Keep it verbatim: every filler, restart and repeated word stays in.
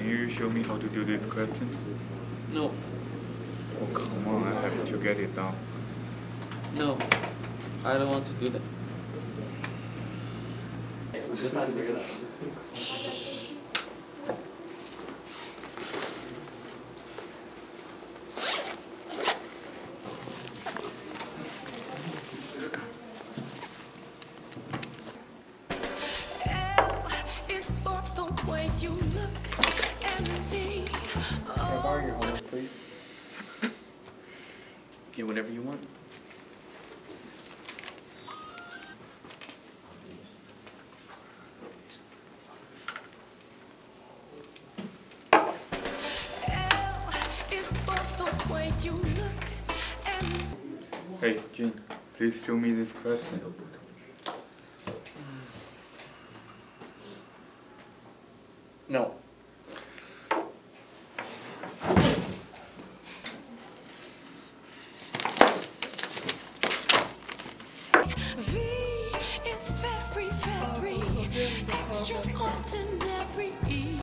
Can you show me how to do this question? No. Oh, come on, I have to get it down. No. I don't want to do that. You look at me. Can I borrow your homework, please? Get whatever you want. Hey, Jin, please show me this question. No. V is very, very extraordinary.